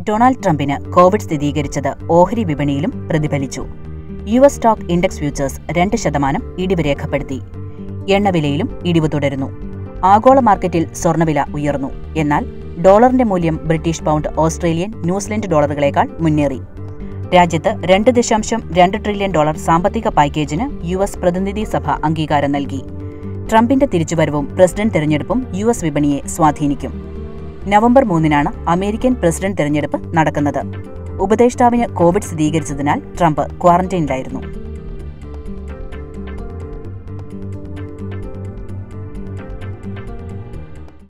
Donald ട്രംപിന് Covid സ്ഥിരീകരിച്ചത് ഓഹരി വിപണിയിലും പ്രതിഫലിച്ചു. യുഎസ് സ്റ്റോക്ക് ഇൻഡെക്സ് ഫ്യൂച്ചേഴ്സ് 2% ഇടിവ് രേഖപ്പെടുത്തി. എണ്ണവിലയിലും ഇടിവ് തുടരുന്നു. ആഗോള മാർക്കറ്റിൽ സ്വർണ്ണവില ഉയർന്നു. എന്നാൽ ഡോളറിന്റെ മൂല്യം ബ്രിട്ടീഷ് പൗണ്ട്, ഓസ്ട്രേലിയൻ, ന്യൂസിലൻഡ് ഡോളറുകളേക്കാൾ മുന്നേറി. രാജ്യത്ത് $2.2 ട്രില്യൺ സാമ്പത്തിക പാക്കേജിന് യുഎസ് പ്രതിനിധി സഭ അംഗീകാരം നൽകി. ട്രംപിന്റെ തിരിച്ചുവരവും പ്രസിഡന്റ് തെരഞ്ഞെടുപ്പും യുഎസ് വിപണിയെ സ്വാധീനിക്കും. നവംബർ 3-നാണ് അമേരിക്കൻ പ്രസിഡന്റ് തെരഞ്ഞെടുപ്പ് നടക്കുന്നത്. ഉപദേഷ്ടാവിന് കോവിഡ് സ്ഥിരീകരിച്ചതിനാൽ ട്രംപ് ക്വാറന്റൈനിലായിരുന്നു.